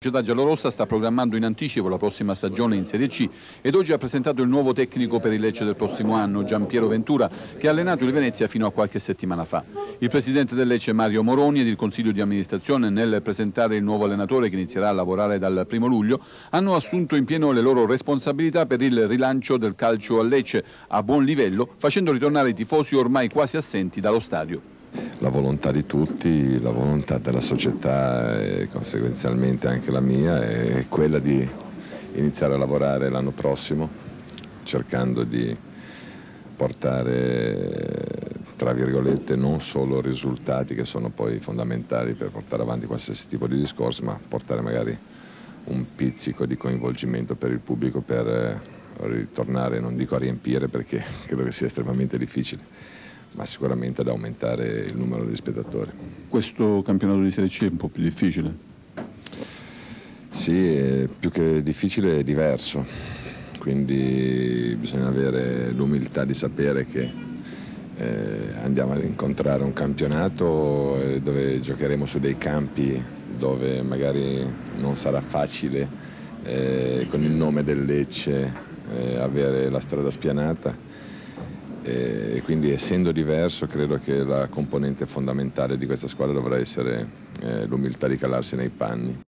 La società giallorossa sta programmando in anticipo la prossima stagione in Serie C ed oggi ha presentato il nuovo tecnico per il Lecce del prossimo anno, Giampiero Ventura, che ha allenato il Venezia fino a qualche settimana fa. Il presidente del Lecce, Mario Moroni, ed il consiglio di amministrazione, nel presentare il nuovo allenatore che inizierà a lavorare dal 1° luglio, hanno assunto in pieno le loro responsabilità per il rilancio del calcio a Lecce a buon livello, facendo ritornare i tifosi ormai quasi assenti dallo stadio. La volontà di tutti, la volontà della società e conseguenzialmente anche la mia è quella di iniziare a lavorare l'anno prossimo, cercando di portare, tra virgolette, non solo risultati che sono poi fondamentali per portare avanti qualsiasi tipo di discorso, ma portare magari un pizzico di coinvolgimento per il pubblico per ritornare, non dico a riempire perché credo che sia estremamente difficile, ma sicuramente ad aumentare il numero di spettatori. Questo campionato di Serie C è un po' più difficile? Sì, è più che difficile, è diverso, quindi bisogna avere l'umiltà di sapere che andiamo ad incontrare un campionato dove giocheremo su dei campi dove magari non sarà facile con il nome del Lecce avere la strada spianata. E quindi, essendo diverso, credo che la componente fondamentale di questa squadra dovrà essere l'umiltà di calarsi nei panni.